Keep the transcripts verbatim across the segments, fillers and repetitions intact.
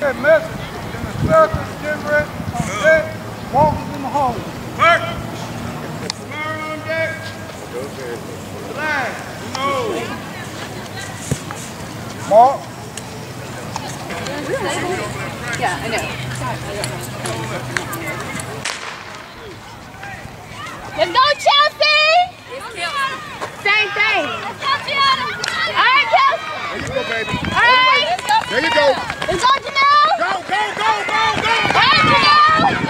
That message in the circle, get ready, on deck, walkers in the hole. Mark! Tomorrow on deck. Line. No. Mark. Yeah, I know. Let's go, Chelsea! Same thing. All right, Chelsea. There you go, baby. All right. There you go. Let's go, Janelle. Go, go, go, go, go. All right, Janelle.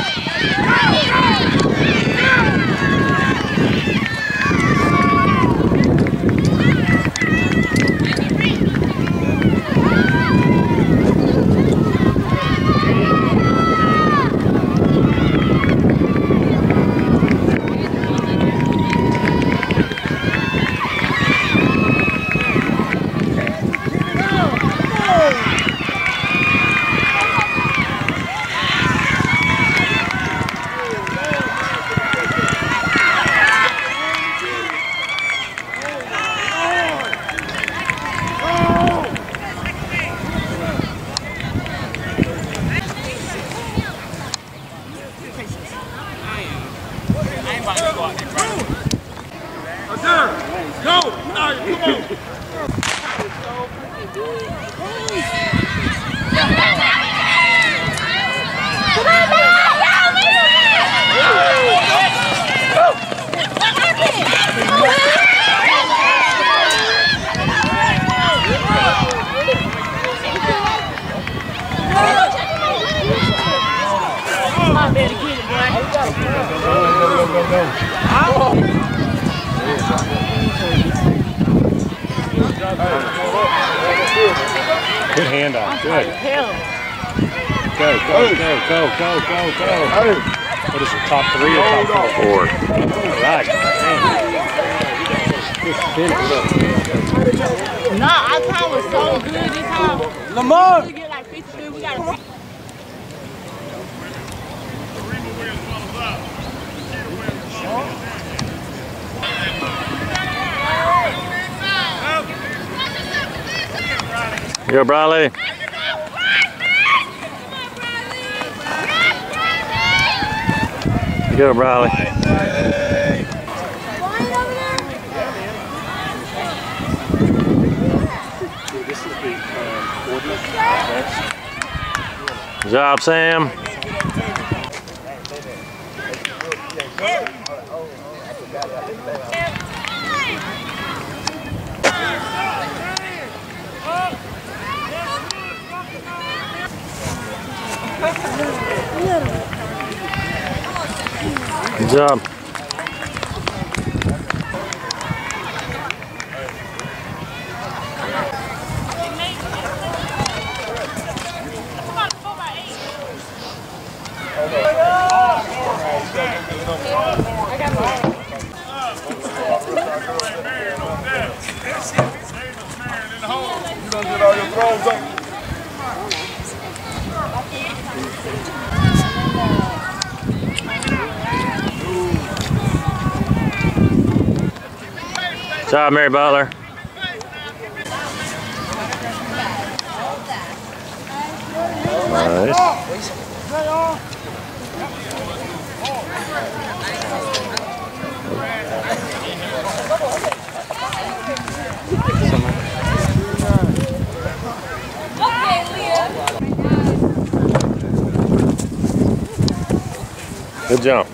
Good handoff. Good. Go, go, go, go, go, go, go. What is it, top three or top four? All right. Good finish. Nah, our time was so good this time. Lamar! We get like fifty-three, we got to Go, Briley. Go, Briley. Good job, Sam. Good job. Good job, Mary Butler. Nice. Good jump.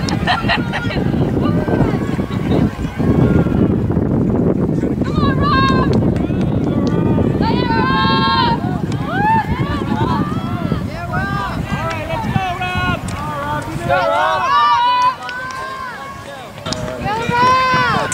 Come on, Rob!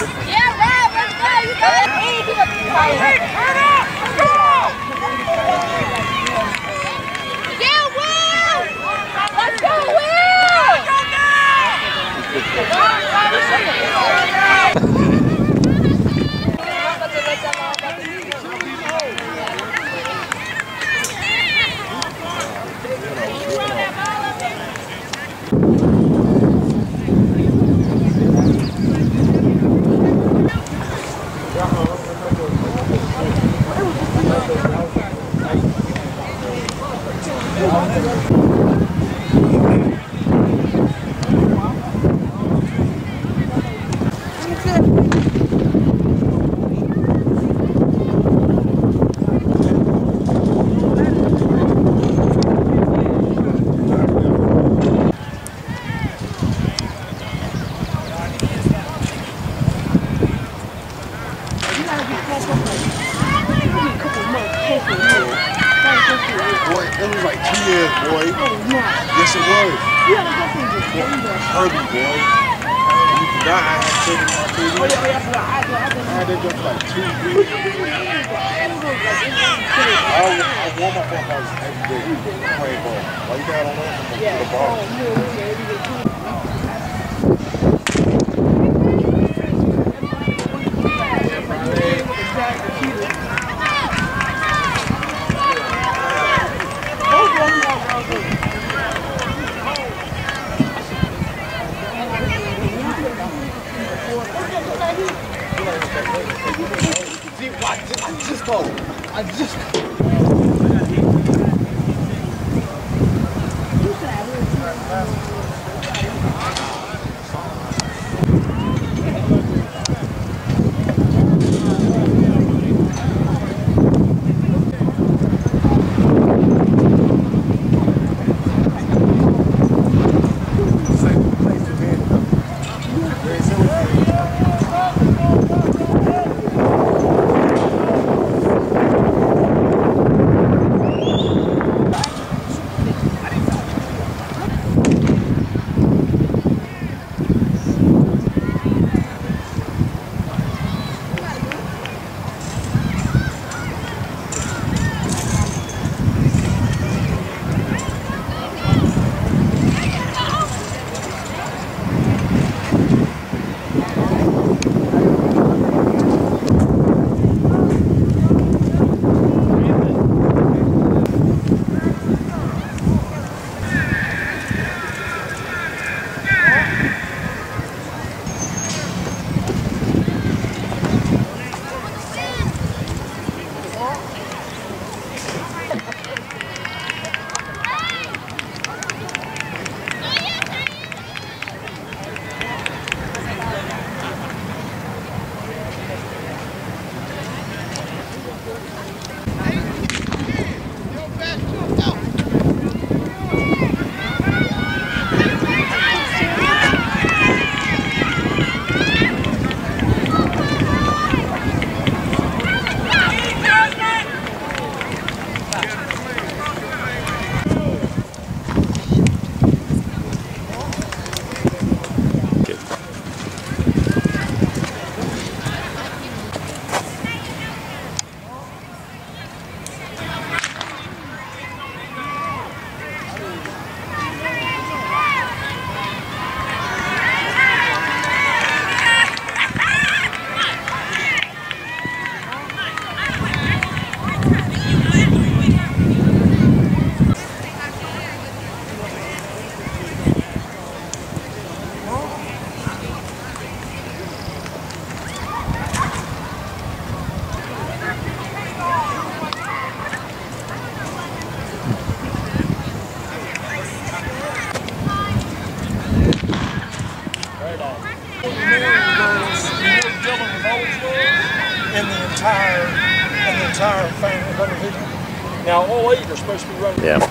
entire, and the entire family of people. Now, all eight are supposed to be running. Yeah.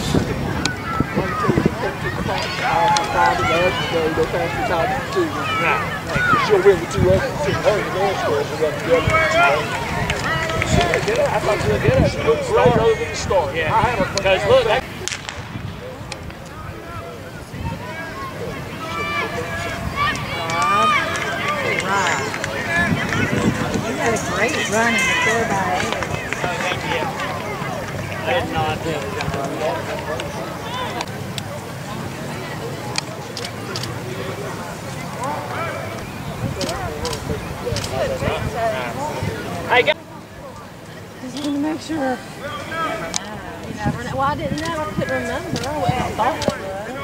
She'll win the two others. Her and the girls will run together. I thought she would get us. She looked great other than the start. Yeah. I had her. Because look, that Right. running the four by eight. I had no idea we were going to run that. Hey, guys. Just want to make sure. You never know. Well, I didn't know. I couldn't remember. I thought it was.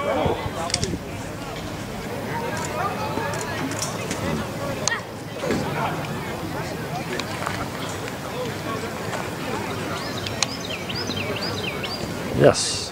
Yes.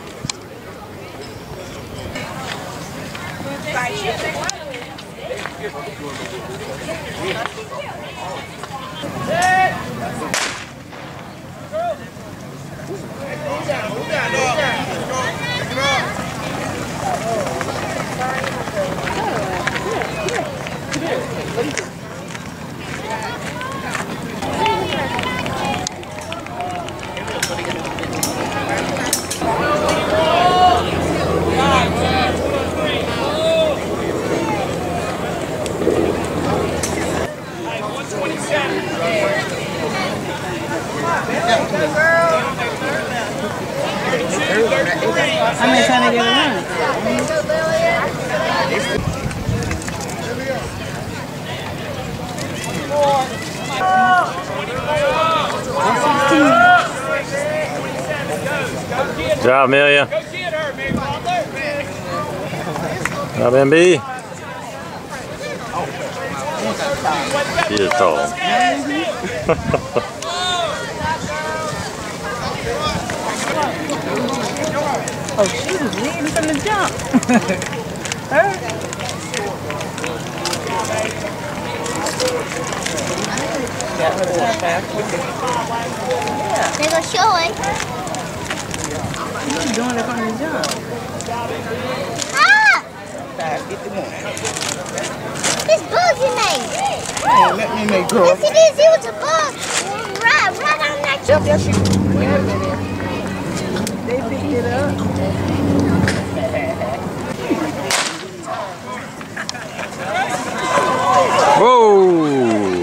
I'm just trying to get it run. Good job, Amelia. Job, M B. She is tall. Oh, she was leading from the jump. Her? There's a showing. She's doing it from the jump. Ah! Five fifty-one. This bug's in there. Hey, let me make girl. Yes, it is. It was a bug. Right, right on that. Yep, yes, you. They picked it up. Whoa!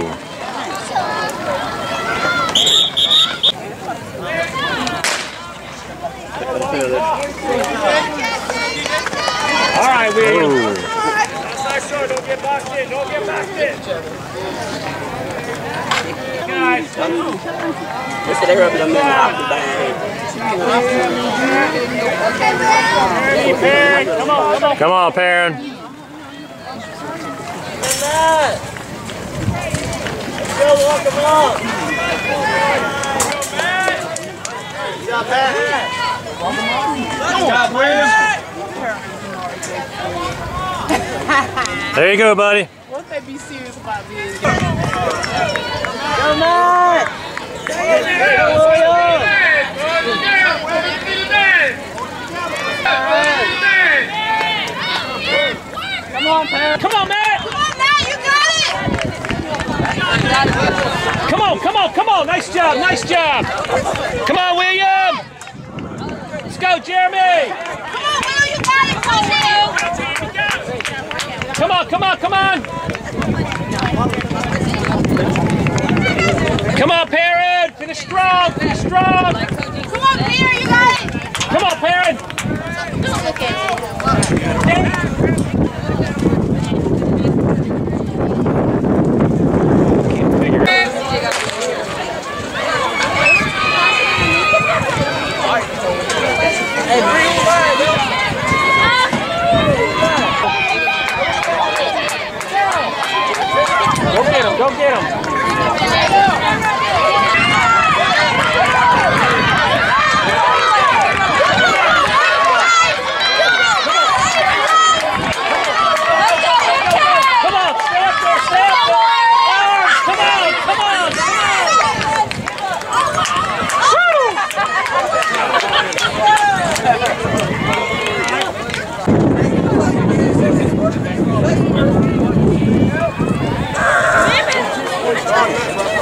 All right, William. Whoa. Don't get boxed in. Don't get boxed in. Guys, come on. Listen, they're up in the middle of the bag. Hey, Perrin. Come on, come on. Come on, Perrin. Go, walk them along. Good job, Pat. Good job, William. There you go, buddy. Won't they be serious about being Go, Matt. Hey, William. Come on, Pat. Come on, Matt. Come on, Matt, you got it. Come on, come on, come on. Nice job, nice job. Come on, William. Let's go, Jeremy. Come on, Will, you got it. Come on, Will. Come on, come on, come on. Come on, Perrin. Finish strong, finish strong. Come on, Peter, you got it. Come on, Perrin. Don't look at Go get him, go get him. Come on, stay up there, stay up there. Arms, come on, come on, come on.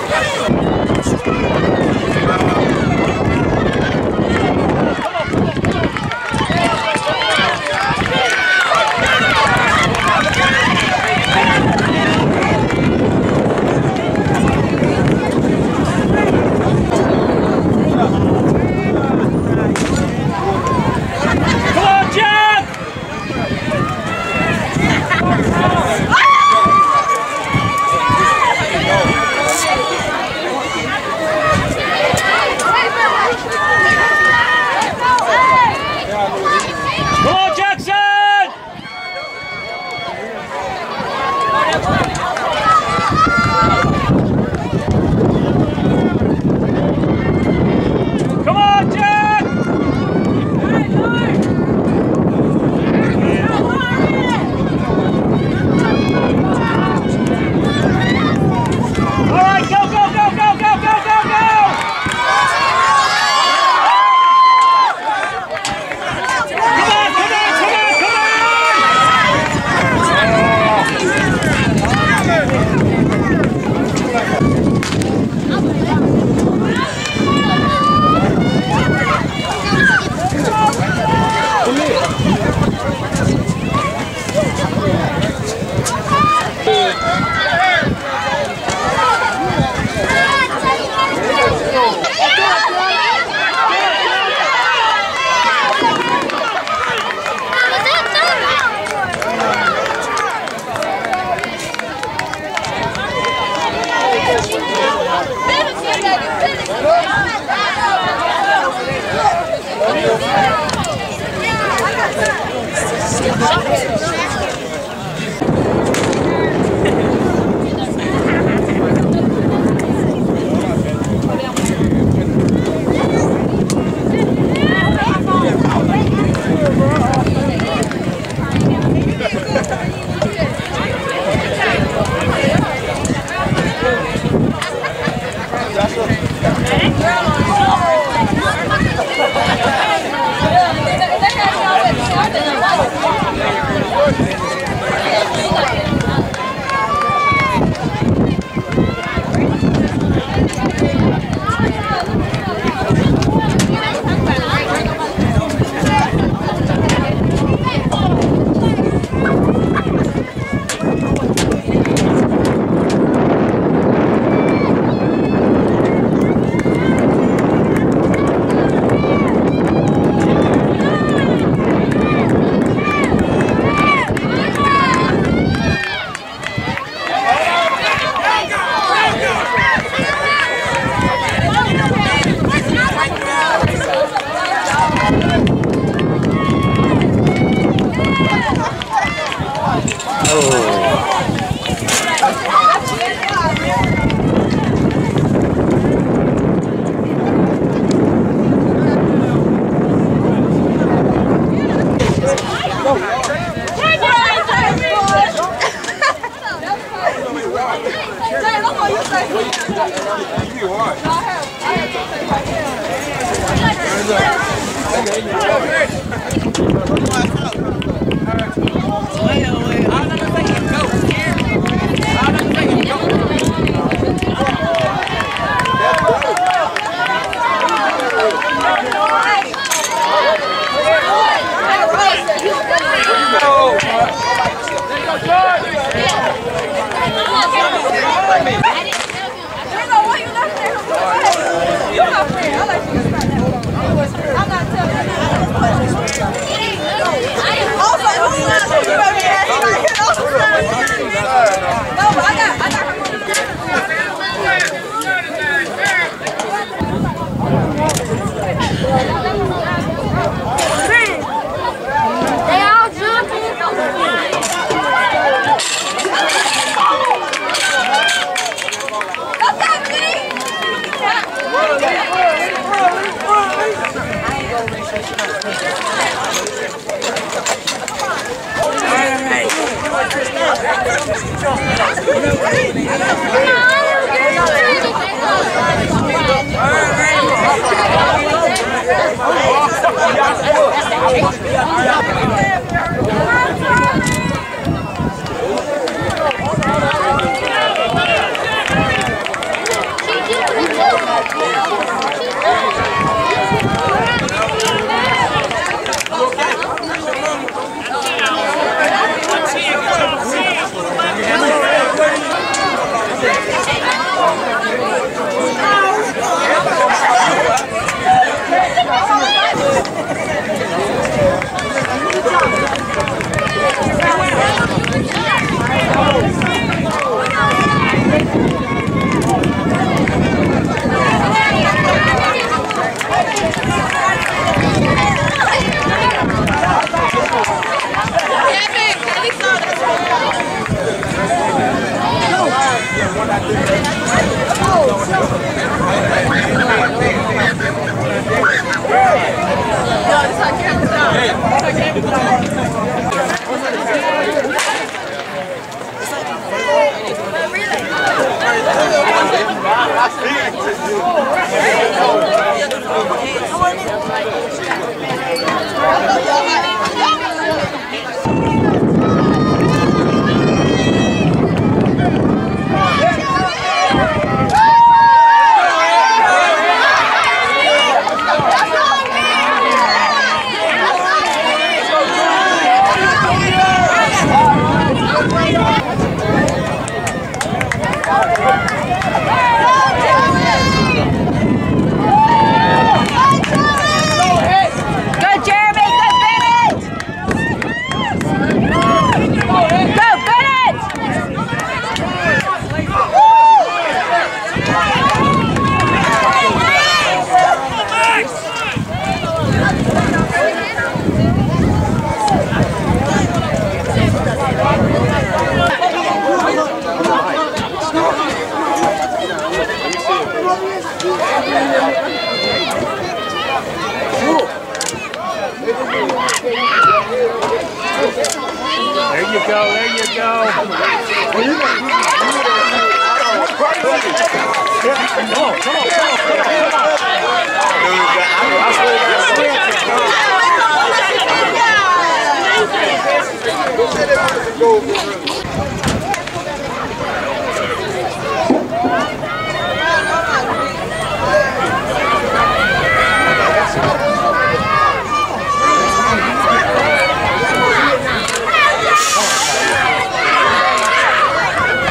There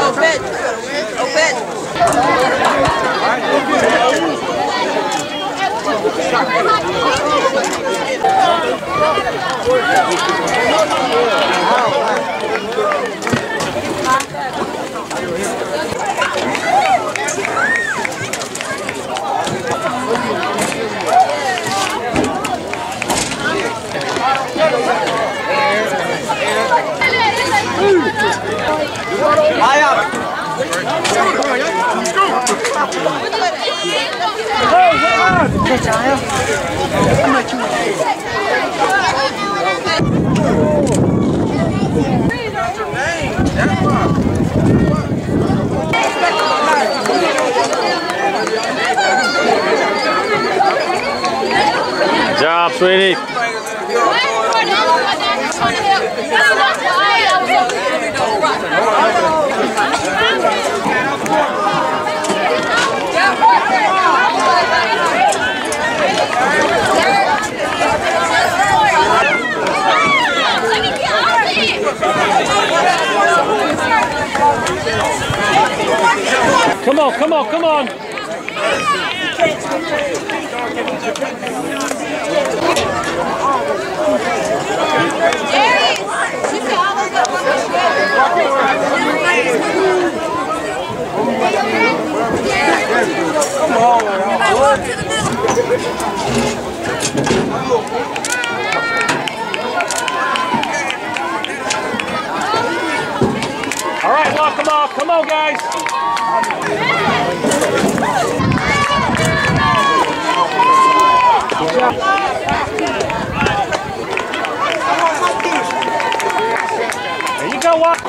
Open. Open. High up. Good job, sweetie. Come on, come on, come on. All right, walk them off. Come on, guys. There you go, walk.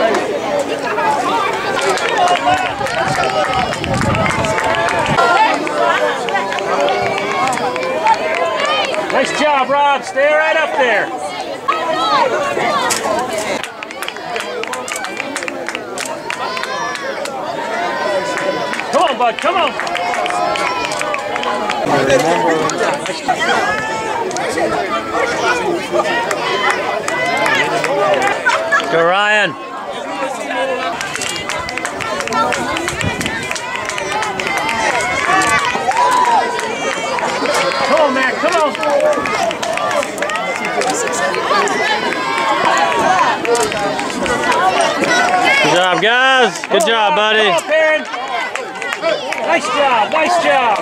Nice job, Rob. Stay right up there. Come on, bud. Come on. Go, Ryan. Come on, Mac. Come on. Good job, guys. Good job, buddy. Come on, Perrin. Nice job. Nice job.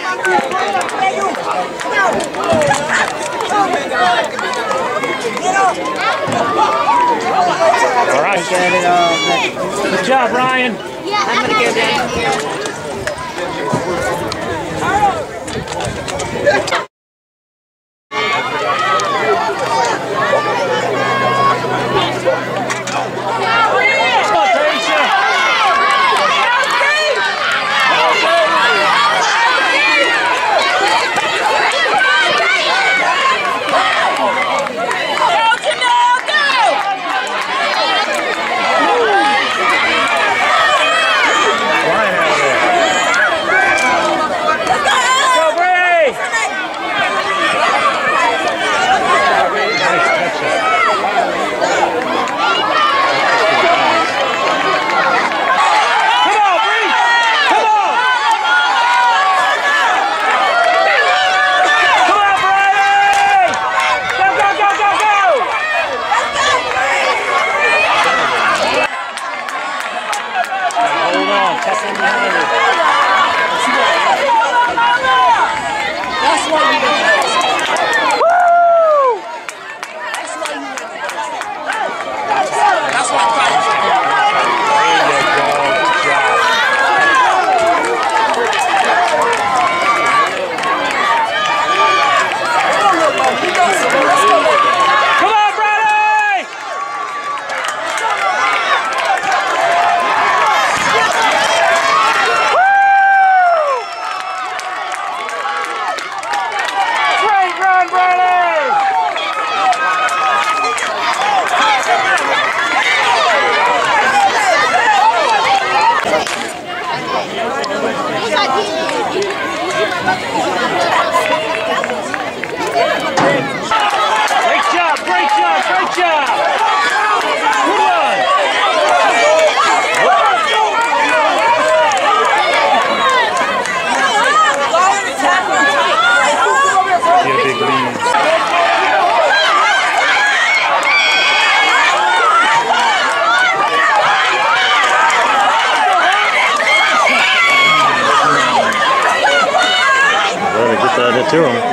All right, Shannon. Good job, Ryan. I'm going to go down here. to him.